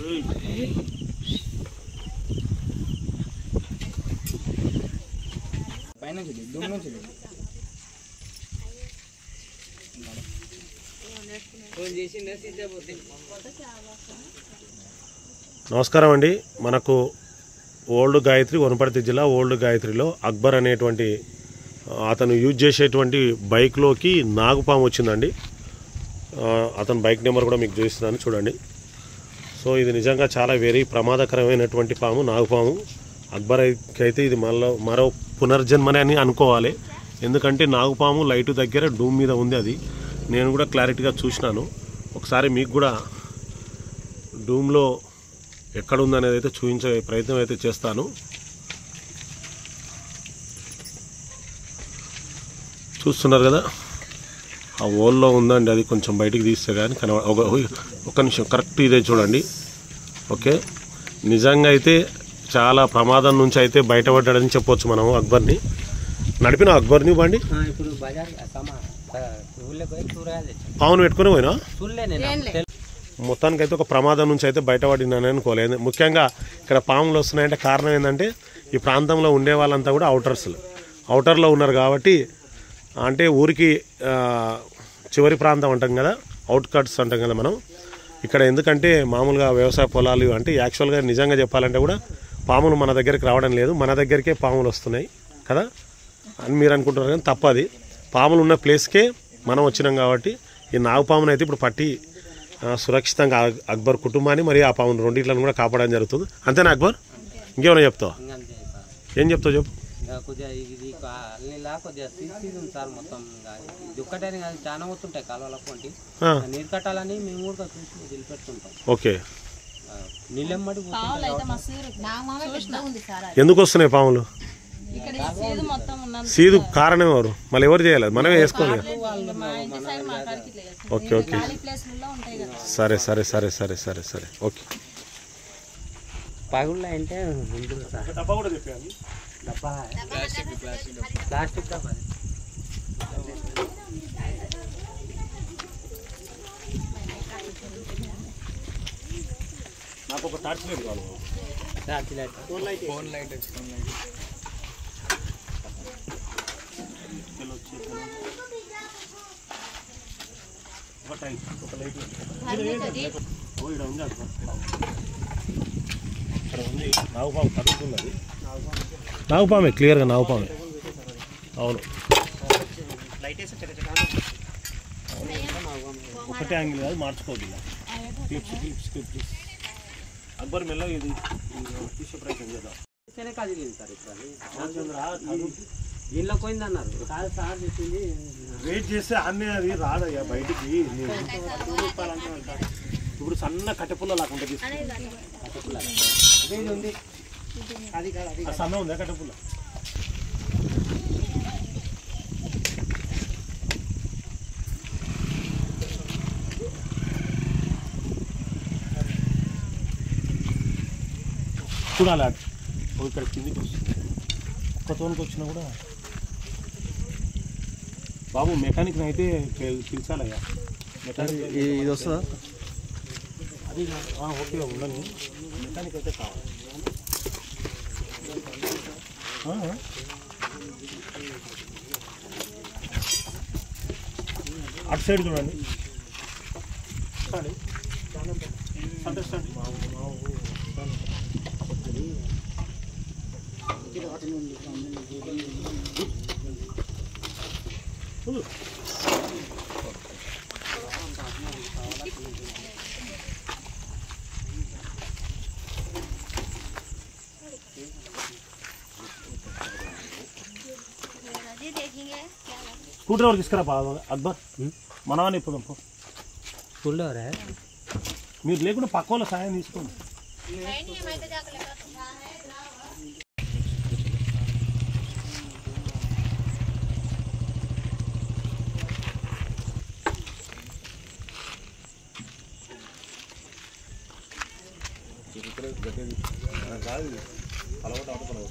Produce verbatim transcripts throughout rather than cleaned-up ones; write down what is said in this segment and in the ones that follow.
నమస్కారం అండి. మనకు ఓల్డ్ గాయత్రి, వనపర్తి జిల్లా ఓల్డ్ గాయత్రిలో అక్బర్ అనేటువంటి అతను యూజ్ చేసేటువంటి బైక్లోకి నాగుపాము వచ్చిందండి. అతని బైక్ నెంబర్ కూడా మీకు చూపిస్తున్నాను చూడండి. సో ఇది నిజంగా చాలా వెరీ ప్రమాదకరమైనటువంటి పాము, నాగుపాము. అక్బర్ అయితే ఇది మళ్ళీ మరో పునర్జన్మనే అని అనుకోవాలి. ఎందుకంటే నాగుపాము లైటు దగ్గర డూమ్ మీద ఉంది. అది నేను కూడా క్లారిటీగా చూసినాను. ఒకసారి మీకు కూడా డూమ్లో ఎక్కడ ఉందనేది అయితే చూపించే ప్రయత్నం అయితే చేస్తాను. చూస్తున్నారు కదా, ఆ ఓల్లో ఉందండి. అది కొంచెం బయటికి తీస్తే కానీ కన ఒక ఒక నిమిషం కరెక్ట్ ఇదే చూడండి. ఓకే, నిజంగా అయితే చాలా ప్రమాదం నుంచి అయితే బయటపడ్డాడని చెప్పవచ్చు మనం అక్బర్ని. నడిపిన అక్బర్ని బండి పావును పెట్టుకుని పోయినా మొత్తానికైతే ఒక ప్రమాదం నుంచి అయితే బయటపడినానని అనుకోలేదు. ముఖ్యంగా ఇక్కడ పాములు వస్తున్నాయంటే కారణం ఏంటంటే ఈ ప్రాంతంలో ఉండే వాళ్ళంతా కూడా అవుటర్స్ అవుటర్లో ఉన్నారు కాబట్టి, అంటే ఊరికి చివరి ప్రాంతం అంటాం కదా, అవుట్ కట్స్ అంటాం కదా మనం. ఇక్కడ ఎందుకంటే మామూలుగా వ్యవసాయ పొలాలు అంటే యాక్చువల్గా నిజంగా చెప్పాలంటే కూడా పాములు మన దగ్గరికి రావడం లేదు, మన దగ్గరికే పాములు వస్తున్నాయి కదా అని మీరు అనుకుంటున్నారు. కానీ తప్పది, పాములు ఉన్న ప్లేస్కే మనం వచ్చినాం కాబట్టి ఈ నాగుపామును అయితే ఇప్పుడు పట్టి సురక్షితంగా అక్బర్ కుటుంబాన్ని మరి ఆ పామును రెండింటిలను కూడా కాపాడడం జరుగుతుంది. అంతేనా అక్బర్? ఇంకేమైనా చెప్తావు? ఏం చెప్తావు చెప్పు. ఓకే, ఎందుకు వస్తున్నాయి పాములు? సీదు కారణం ఎవరు? మళ్ళీ ఎవరు చేయాలి? మనమే వేసుకోవాలి. ఓకే ఓకే సరే సరే సరే సరే సరే సరే ఓకే. పగుళ్ళ అంటే ప్లాస్టిక్ డబ్బా నాకు ఒక టార్చ్ లైట్ కావాలి. Torch light phone light phone light phone light ఒక లైట్ ఉంది అక్కడ ఉంది. నాగుపాము కదులుతుంది. అది నాగుపామే, క్లియర్గా నాగుపామే. అవును, ఒకటే యాంగిల్ కాదు, మార్చుకోవద్దు. క్లిప్స్ క్లిప్స్ క్లిప్స్ అక్బర్ మెల్ల ఇది తీసే ప్రయత్నం చేద్దాం. దీనిలో పోయింది అన్నారు. కాదు సార్ చెప్పింది వెయిట్ చేస్తే అన్నీ అది రాదయ్యా బయటికి. ఇప్పుడు సన్న కట్టెపుల్ల లాగా ఉంటుంది. ఉంది సన్న ఉందా కట్టెపుల్ల? చూడాలి ఇక్కడ కిందికి వస్తుంది. ఒక్క తోనికి వచ్చినా కూడా బాబు మెకానిక్ని అయితే పిలిచాలయ్యా. మెకానిక్ ఇది వస్తుందా? అది ఓకే ఉండని మెకానిక్ అయితే కావాలి. అటు సైడ్ చూడండి. అండర్స్టాండ్. స్కూటర్ ఎవరు తీసుకురా అక్బర్? మనవాన్ని ఇప్పుడు స్కూల్లో మీరు లేకుండా పక్క వాళ్ళ సాయం తీసుకోండి. కాదు అలవాటు ఆడుకోవాలి.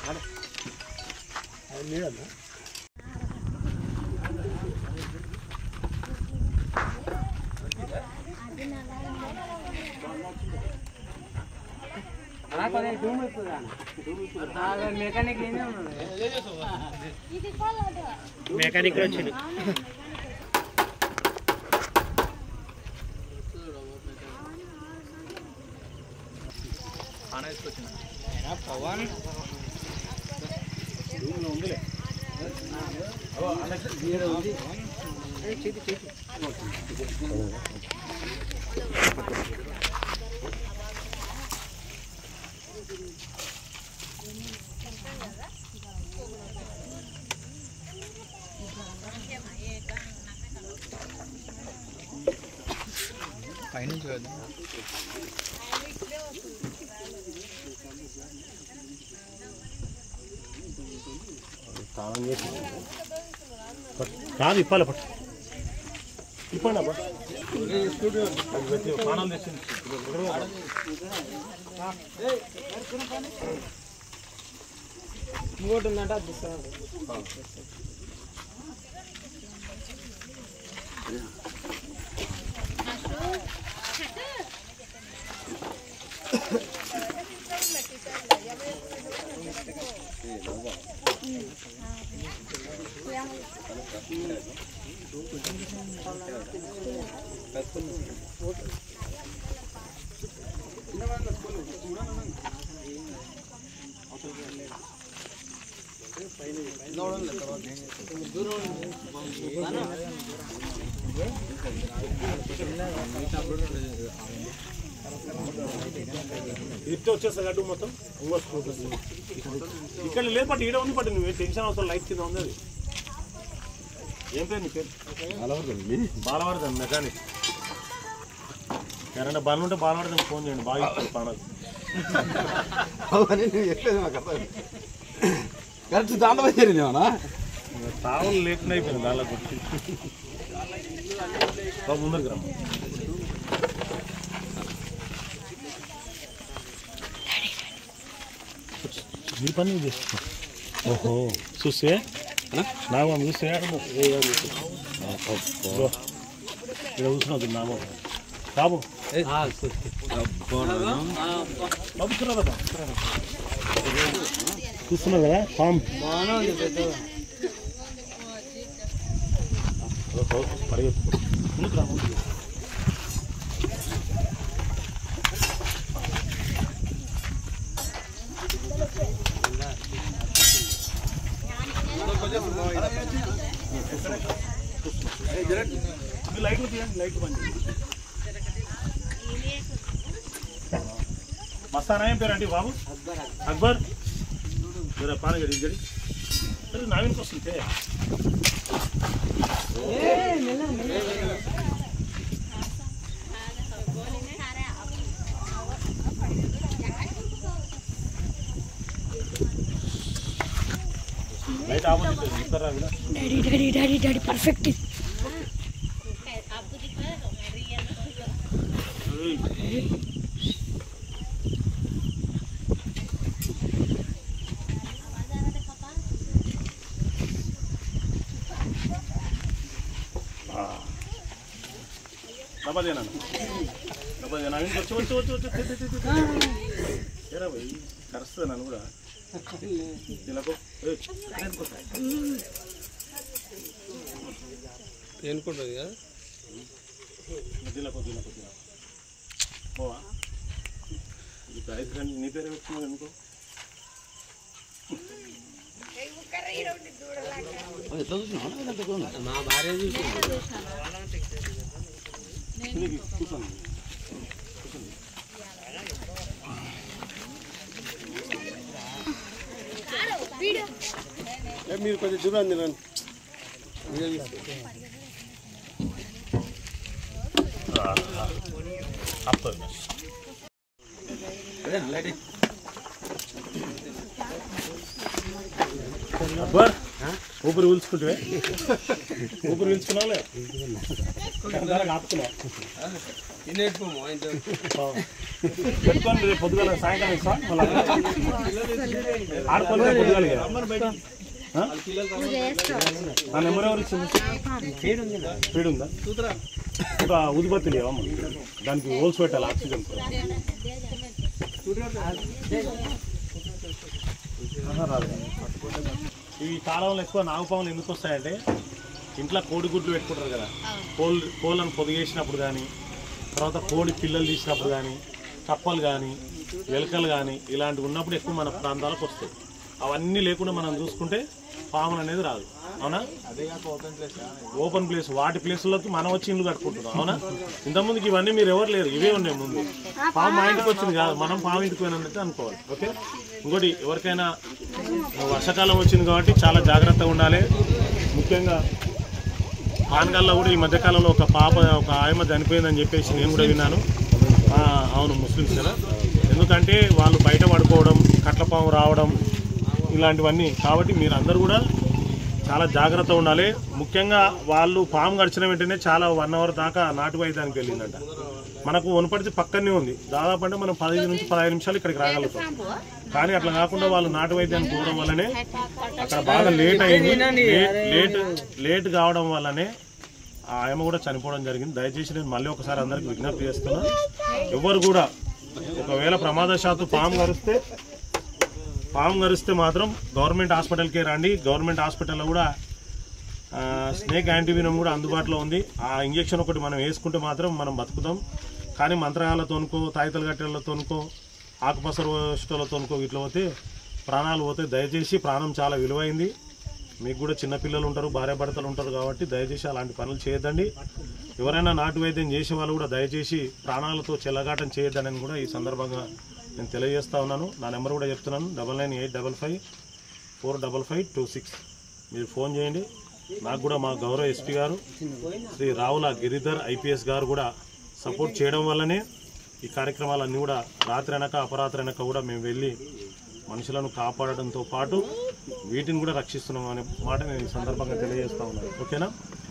మెకానిక్ మెకానిక్ వచ్చింది పవన్ పైనుంచి కదా కాదు ఇప్పాలి పట్టు ఇప్పండి అబ్బా ప్రాణాలు తెచ్చింది ఇంకోటి ఉందంట ఇట్టే వచ్చేస్తా గడ్డు మొత్తం ఇక్కడ లేదు పట్టు ఈడ ఉంది పట్టు నువ్వు టెన్షన్ అవసరం లైట్ కింద ఉంది అది ఏం పేరు నీ పేరు బాలవర్ధన్ మెకానిక్ ఎవరైనా బాగా ఉంటే బాలవర్ధన్ ఫోన్ చేయండి బాగా ఇస్తారు ప్రాణాలు కరెక్ట్ దాంట్లో చేరిందేమన్నా తావలు లేకుండా అయిపోయింది దానిలో గుర్తి బాబు ముందరికి రమ్మ మీ పని చేస్తా ఓహో చూస్తే నామం చూస్తే ఇక్కడ చూస్తున్నావు నామం బాబు బాబు చూడదా చూస్తున్నావు కదా పాము పరిగెత్తు ముందుకు రా ముందుకు లైట్లు తీయండి లైట్లు బంద్ మస్తానా ఏం పేరు అండి బాబు అక్బర్ జరా పాన గడి గడి అరే నావినికి వస్తుంటే లైట్ ఆపోజిట్ ఇస్తారా daddy daddy daddy daddy perfect డబ్బాదేనా డబ్బాదేనా వచ్చి వచ్చి వచ్చి వచ్చి ఏరా పోయి కరుస్తుంది నన్ను కూడా ఏనుకుంటుంది కదా దిలకు దిలకు దిలకు పోవా ఐదు గంటలు నీ పేరు వచ్చింది అనుకో మా భార్య చూసి కూర్చోండి మీరు కొంచెం దూరం తినండి అక్బర్ ఊపిరి పీల్చుకుంటే ఊపిరి పీల్చుకున్నావులే ఆపుతున్నావు పెట్టుకోండి. రేపు పొద్దుగాల సాయంకాలం ఇస్తా మళ్ళీ ఆడుకోవాలి పొద్దుగాలి నా నెంబర్ ఎవరు ఇచ్చింది? స్పీడ్ ఉందా? ఒక ఉదిబత్తి లేవమ్మ, దానికి హోల్స్ పెట్టాలి ఆక్సిజన్. రాదు. ఈ కాలంలో ఎక్కువ నాగుపాములు ఎందుకు వస్తాయంటే ఇంట్లో కోడిగుడ్లు పెట్టుకుంటారు కదా, కోళ్ళు కోళ్ళను పొదిగేసినప్పుడు కానీ, తర్వాత కోడి పిల్లలు తీసినప్పుడు కానీ, కప్పలు కానీ, ఎలుకలు కానీ ఇలాంటివి ఉన్నప్పుడు ఎక్కువ మన ప్రాంతాలకు వస్తాయి. అవన్నీ లేకుండా మనం చూసుకుంటే పాములు అనేది రాదు. అవునా? ఓపెన్ ప్లేస్ వాటి ప్లేసుల్లోకి మనం వచ్చి ఇల్లు కట్టుకుంటున్నాం. అవునా? ఇంతకుముందుకి ఇవన్నీ మీరు ఎవరు లేరు, ఇవే ఉన్నాయి ముందు. పాము మా ఇంటికి వచ్చింది కాదు, మనం పాము ఇంటికి పోయినట్టు అనుకోవాలి. ఓకే. ఇంకోటి, ఎవరికైనా వర్షాకాలం వచ్చింది కాబట్టి చాలా జాగ్రత్తగా ఉండాలి. ముఖ్యంగా పానగాల్లో కూడా ఈ మధ్యకాలంలో ఒక పాప ఒక ఆయమ చనిపోయిందని చెప్పేసి నేను కూడా విన్నాను. అవును, ముస్లిమ్స్ కదా. ఎందుకంటే వాళ్ళు బయట పడుకోవడం, కట్లపాము రావడం ఇలాంటివన్నీ. కాబట్టి మీరు అందరూ కూడా చాలా జాగ్రత్త ఉండాలి. ముఖ్యంగా వాళ్ళు పాము గడిచిన వెంటనే చాలా వన్ అవర్ దాకా నాటు వైద్యానికి వెళ్ళిందంట. మనకు వనపడితే పక్కనే ఉంది, దాదాపు అంటే మనం పదిహేను నుంచి పదహైదు నిమిషాలు ఇక్కడికి రాగలుగుతాం. కానీ అట్లా కాకుండా వాళ్ళు నాటు వైద్యానికి పోవడం వల్లనే అక్కడ బాగా లేట్ అయింది. లేట్ లేట్ కావడం వల్లనే ఆ ఆయమ కూడా చనిపోవడం జరిగింది. దయచేసి నేను మళ్ళీ ఒకసారి అందరికి విజ్ఞప్తి చేస్తున్నా, ఎవరు కూడా ఒకవేళ ప్రమాదశాత్తు పాము గరిస్తే పాము గరిస్తే మాత్రం గవర్నమెంట్ హాస్పిటల్కే రండి. గవర్నమెంట్ హాస్పిటల్లో కూడా స్నేక్ యాంటీవెనమ్ కూడా అందుబాటులో ఉంది. ఆ ఇంజక్షన్ ఒకటి మనం వేసుకుంటే మాత్రం మనం బతుకుతాం. కానీ మంత్రగాలతోనుకో, తాయితల గట్టెలతోనుకో, ఆకుపసరతోనుకో ఇట్లా పోతే ప్రాణాలు పోతే. దయచేసి ప్రాణం చాలా విలువైంది. మీకు కూడా చిన్నపిల్లలు ఉంటారు, భార్యాభర్తలు ఉంటారు కాబట్టి దయచేసి అలాంటి పనులు చేయొద్దండి. ఎవరైనా నాటు వైద్యం చేసే వాళ్ళు కూడా దయచేసి ప్రాణాలతో చెల్లగాటం చేయొద్దని కూడా ఈ సందర్భంగా నేను తెలియజేస్తా ఉన్నాను. నా నెంబర్ కూడా చెప్తున్నాను, double nine eight double five four double five two six. మీరు ఫోన్ చేయండి. నాకు కూడా మా గౌరవ ఎస్పీ గారు శ్రీ రావుల గిరిధర్ ఐపీఎస్ గారు కూడా సపోర్ట్ చేయడం వల్లనే ఈ కార్యక్రమాలన్నీ కూడా రాత్రి అనక అపరాత్రి అనక కూడా మేము వెళ్ళి మనుషులను కాపాడడంతో పాటు వీటిని కూడా రక్షిస్తున్నాం అనే మాట నేను ఈ సందర్భంగా తెలియజేస్తా ఉన్నాను. ఓకేనా?